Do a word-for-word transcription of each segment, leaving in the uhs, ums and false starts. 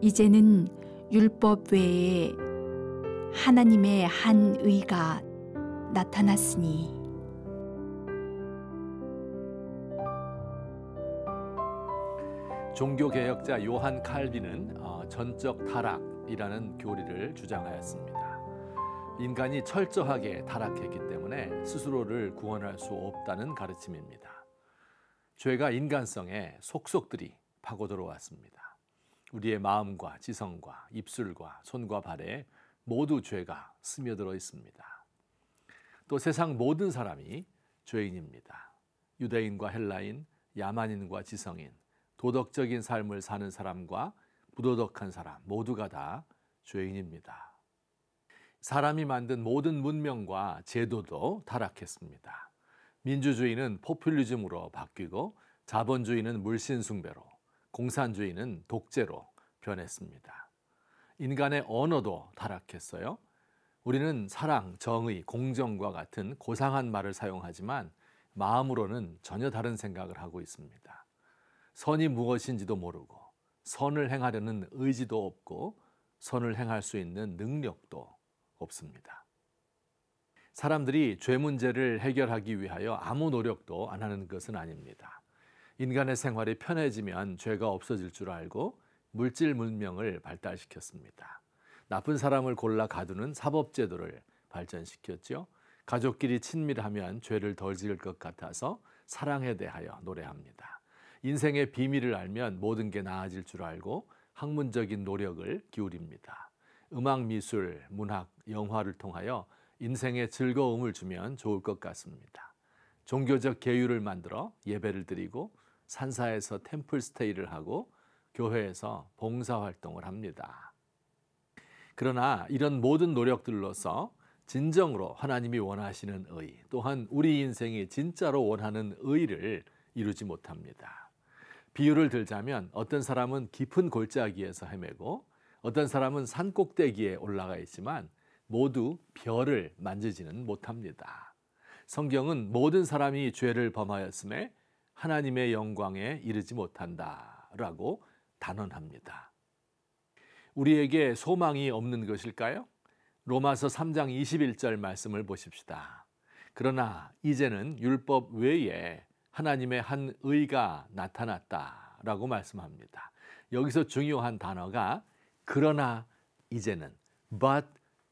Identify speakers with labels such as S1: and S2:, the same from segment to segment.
S1: 이제는 율법 외에 하나님의 한 의가 나타났으니
S2: 종교개혁자 요한 칼빈은 어, 전적 타락이라는 교리를 주장하였습니다. 인간이 철저하게 타락했기 때문에 스스로를 구원할 수 없다는 가르침입니다. 죄가 인간성에 속속들이 파고 들어왔습니다. 우리의 마음과 지성과 입술과 손과 발에 모두 죄가 스며들어 있습니다. 또 세상 모든 사람이 죄인입니다. 유대인과 헬라인, 야만인과 지성인, 도덕적인 삶을 사는 사람과 부도덕한 사람 모두가 다 죄인입니다. 사람이 만든 모든 문명과 제도도 타락했습니다. 민주주의는 포퓰리즘으로 바뀌고 자본주의는 물신숭배로, 공산주의는 독재로 변했습니다. 인간의 언어도 타락했어요. 우리는 사랑, 정의, 공정과 같은 고상한 말을 사용하지만 마음으로는 전혀 다른 생각을 하고 있습니다. 선이 무엇인지도 모르고 선을 행하려는 의지도 없고 선을 행할 수 있는 능력도 없습니다. 사람들이 죄 문제를 해결하기 위하여 아무 노력도 안 하는 것은 아닙니다. 인간의 생활이 편해지면 죄가 없어질 줄 알고 물질 문명을 발달시켰습니다. 나쁜 사람을 골라 가두는 사법제도를 발전시켰죠. 가족끼리 친밀하면 죄를 덜 지을 것 같아서 사랑에 대하여 노래합니다. 인생의 비밀을 알면 모든 게 나아질 줄 알고 학문적인 노력을 기울입니다. 음악, 미술, 문학, 영화를 통하여 인생에 즐거움을 주면 좋을 것 같습니다. 종교적 계율을 만들어 예배를 드리고 산사에서 템플 스테이를 하고 교회에서 봉사활동을 합니다. 그러나 이런 모든 노력들로서 진정으로 하나님이 원하시는 의, 또한 우리 인생이 진짜로 원하는 의를 이루지 못합니다. 비유를 들자면 어떤 사람은 깊은 골짜기에서 헤매고 어떤 사람은 산 꼭대기에 올라가 있지만 모두 별을 만지지는 못합니다. 성경은 모든 사람이 죄를 범하였음에 하나님의 영광에 이르지 못한다라고 단언합니다. 우리에게 소망이 없는 것일까요? 로마서 삼 장 이십일 절 말씀을 보십시다. 그러나 이제는 율법 외에 하나님의 한 의가 나타났다라고 말씀합니다. 여기서 중요한 단어가 그러나 이제는 but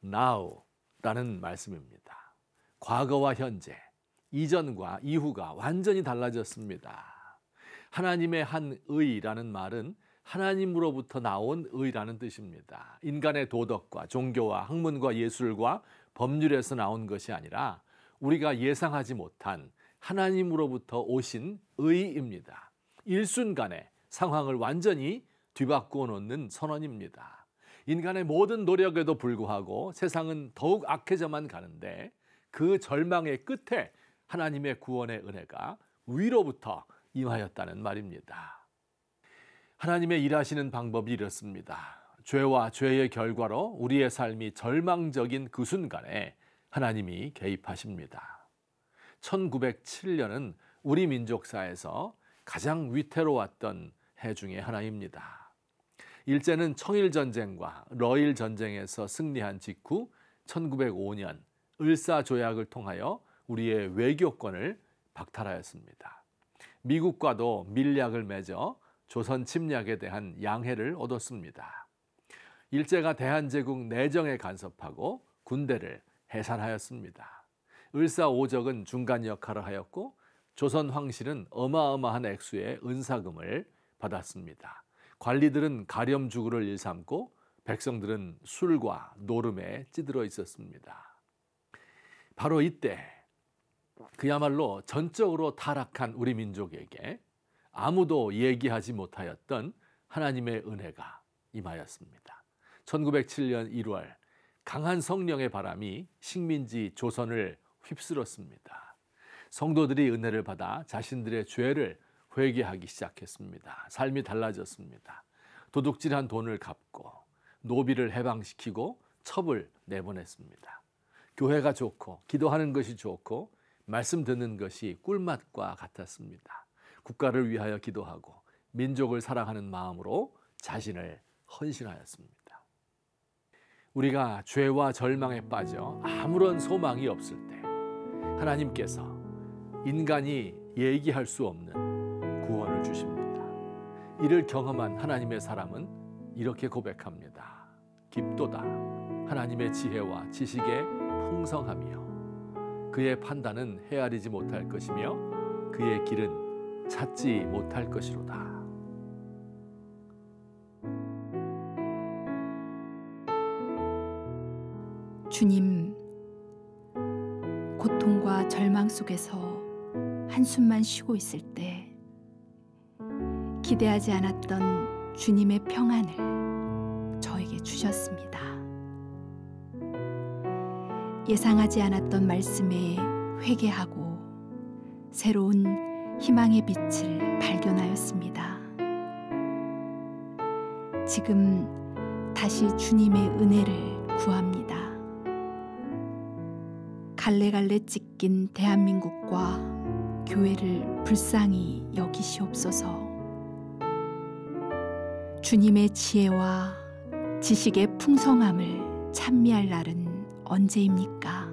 S2: now라는 말씀입니다. 과거와 현재, 이전과 이후가 완전히 달라졌습니다. 하나님의 한 의라는 말은 하나님으로부터 나온 의라는 뜻입니다. 인간의 도덕과 종교와 학문과 예술과 법률에서 나온 것이 아니라 우리가 예상하지 못한 하나님으로부터 오신 의입니다. 일순간에 상황을 완전히 뒤바꾸어 놓는 선언입니다. 인간의 모든 노력에도 불구하고 세상은 더욱 악해져만 가는데 그 절망의 끝에 하나님의 구원의 은혜가 위로부터 임하였다는 말입니다. 하나님의 일하시는 방법이 이렇습니다. 죄와 죄의 결과로 우리의 삶이 절망적인 그 순간에 하나님이 개입하십니다. 천구백칠 년은 우리 민족사에서 가장 위태로웠던 해 중에 하나입니다. 일제는 청일전쟁과 러일전쟁에서 승리한 직후 천구백오 년 을사조약을 통하여 우리의 외교권을 박탈하였습니다. 미국과도 밀약을 맺어 조선 침략에 대한 양해를 얻었습니다. 일제가 대한제국 내정에 간섭하고 군대를 해산하였습니다. 을사오적은 중간 역할을 하였고 조선 황실은 어마어마한 액수의 은사금을 받았습니다. 관리들은 가렴주구를 일삼고 백성들은 술과 노름에 찌들어 있었습니다. 바로 이때 그야말로 전적으로 타락한 우리 민족에게 아무도 얘기하지 못하였던 하나님의 은혜가 임하였습니다. 천구백칠 년 일월 강한 성령의 바람이 식민지 조선을 휩쓸었습니다. 성도들이 은혜를 받아 자신들의 죄를 회개하기 시작했습니다. 삶이 달라졌습니다. 도둑질한 돈을 갚고 노비를 해방시키고 첩을 내보냈습니다. 교회가 좋고 기도하는 것이 좋고 말씀 듣는 것이 꿀맛과 같았습니다. 국가를 위하여 기도하고 민족을 사랑하는 마음으로 자신을 헌신하였습니다. 우리가 죄와 절망에 빠져 아무런 소망이 없을 때 하나님께서 인간이 얘기할 수 없는 구원을 주십니다. 이를 경험한 하나님의 사람은 이렇게 고백합니다. 깊도다. 하나님의 지혜와 지식의 풍성하며 그의 판단은 헤아리지 못할 것이며 그의 길은 찾지 못할 것이로다.
S1: 주님, 고통과 절망 속에서 한숨만 쉬고 있을 때 기대하지 않았던 주님의 평안을 저에게 주셨습니다. 예상하지 않았던 말씀에 회개하고 새로운 희망의 빛을 발견하였습니다. 지금 다시 주님의 은혜를 구합니다. 갈래갈래 찢긴 대한민국과 교회를 불쌍히 여기시옵소서. 주님의 지혜와 지식의 풍성함을 찬미할 날은 언제입니까?